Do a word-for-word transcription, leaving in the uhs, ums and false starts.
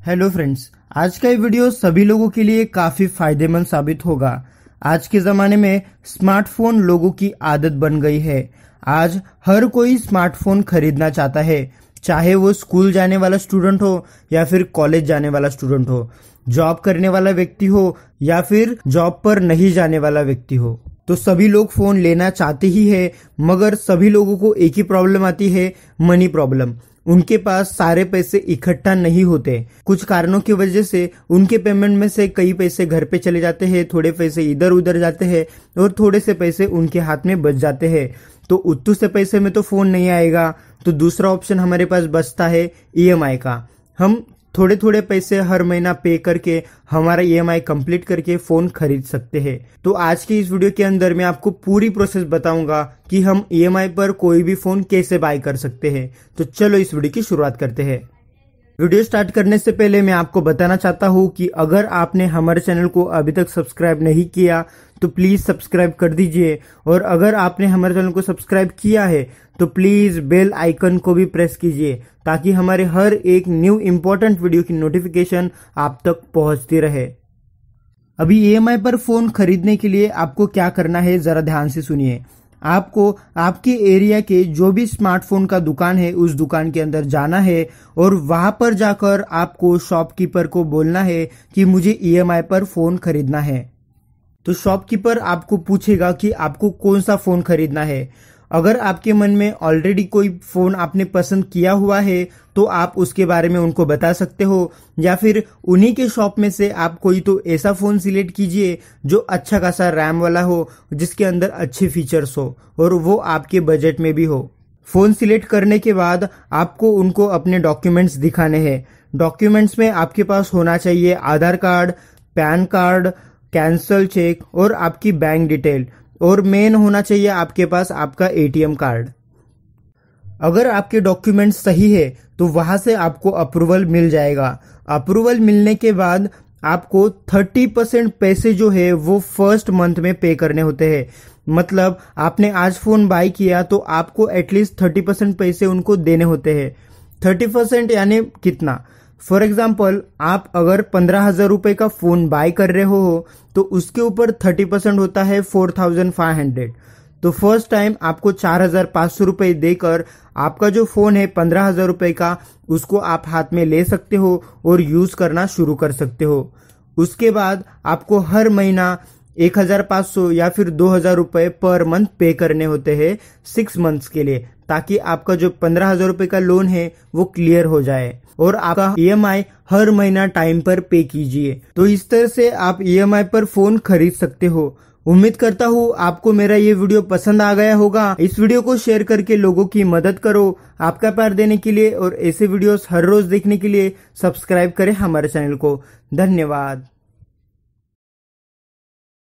Hello friends, आज का ये वीडियो सभी लोगों के लिए काफी फायदेमंद साबित होगा। आज के जमाने में स्मार्टफोन लोगों की आदत बन गई है। आज हर कोई स्मार्टफोन खरीदना चाहता है, चाहे वो स्कूल जाने वाला स्टूडेंट हो या फिर कॉलेज जाने वाला स्टूडेंट हो, जॉब करने वाला व्यक्ति हो या फिर जॉब पर नहीं जाने वाला व्यक्ति हो। तो सभी लोग फोन लेना चाहते ही है, मगर सभी लोगों को एक ही प्रॉब्लम आती है, मनी प्रॉब्लम। उनके पास सारे पैसे इकट्ठा नहीं होते। कुछ कारणों की वजह से उनके पेमेंट में से कई पैसे घर पे चले जाते हैं, थोड़े पैसे इधर उधर जाते हैं और थोड़े से पैसे उनके हाथ में बच जाते हैं। तो उतने से पैसे में तो फोन नहीं आएगा, तो दूसरा ऑप्शन हमारे पास बचता है ई एम आई का। हम थोड़े थोड़े पैसे हर महीना पे करके हमारा ई एम आई कंप्लीट करके फोन खरीद सकते हैं। तो आज की इस वीडियो के अंदर मैं आपको पूरी प्रोसेस बताऊंगा कि हम ई एम आई पर कोई भी फोन कैसे बाय कर सकते हैं। तो चलो इस वीडियो की शुरुआत करते हैं। वीडियो स्टार्ट करने से पहले मैं आपको बताना चाहता हूं कि अगर आपने हमारे चैनल को अभी तक सब्सक्राइब नहीं किया तो प्लीज सब्सक्राइब कर दीजिए, और अगर आपने हमारे चैनल को सब्सक्राइब किया है तो प्लीज बेल आइकन को भी प्रेस कीजिए, ताकि हमारे हर एक न्यू इंपॉर्टेंट वीडियो की नोटिफिकेशन आप तक पहुंचती रहे। अभी ई एम आई पर फोन खरीदने के लिए आपको क्या करना है, जरा ध्यान से सुनिए। आपको आपके एरिया के जो भी स्मार्टफोन का दुकान है उस दुकान के अंदर जाना है, और वहां पर जाकर आपको शॉपकीपर को बोलना है कि मुझे ई एम आई पर फोन खरीदना है। तो शॉपकीपर आपको पूछेगा कि आपको कौन सा फोन खरीदना है। अगर आपके मन में ऑलरेडी कोई फोन आपने पसंद किया हुआ है तो आप उसके बारे में उनको बता सकते हो, या फिर उन्हीं के शॉप में से आप कोई तो ऐसा फोन सिलेक्ट कीजिए जो अच्छा खासा रैम वाला हो, जिसके अंदर अच्छे फीचर्स हो और वो आपके बजट में भी हो। फोन सिलेक्ट करने के बाद आपको उनको अपने डॉक्यूमेंट्स दिखाने हैं। डॉक्यूमेंट्स में आपके पास होना चाहिए Aadhaar card, PAN card, cancel cheque और आपकी बैंक डिटेल, और मेन होना चाहिए आपके पास आपका ए टी एम कार्ड। अगर आपके डॉक्यूमेंट्स सही है तो वहां से आपको अप्रूवल मिल जाएगा। अप्रूवल मिलने के बाद आपको तीस परसेंट पैसे जो है वो फर्स्ट मंथ में पे करने होते हैं। मतलब आपने आज फोन बाय किया तो आपको एटलीस्ट तीस परसेंट पैसे उनको देने होते हैं। तीस परसेंट यानी कितना? फॉर एग्जाम्पल, आप अगर पंद्रह हजार रुपए का फोन बाय कर रहे हो तो उसके ऊपर तीस परसेंट होता है फोर थाउजेंड फाइव हंड्रेड। तो फर्स्ट टाइम आपको चार हजार पांच सौ रुपए देकर आपका जो फोन है पंद्रह हजार रुपए का, उसको आप हाथ में ले सकते हो और यूज करना शुरू कर सकते हो। उसके बाद आपको हर महीना एक हजार पांच सौ या फिर दो हजार रुपए पर मंथ पे करने होते हैं सिक्स मंथ्स के लिए, ताकि आपका जो पंद्रह हजार रुपए का लोन है वो क्लियर हो जाए और आपका ई एम आई हर महीना टाइम पर पे कीजिए। तो इस तरह से आप ई एम आई पर फोन खरीद सकते हो। उम्मीद करता हूँ आपको मेरा ये वीडियो पसंद आ गया होगा। इस वीडियो को शेयर करके लोगों की मदद करो। आपका प्यार देने के लिए और ऐसे वीडियोस हर रोज देखने के लिए सब्सक्राइब करें हमारे चैनल को। धन्यवाद।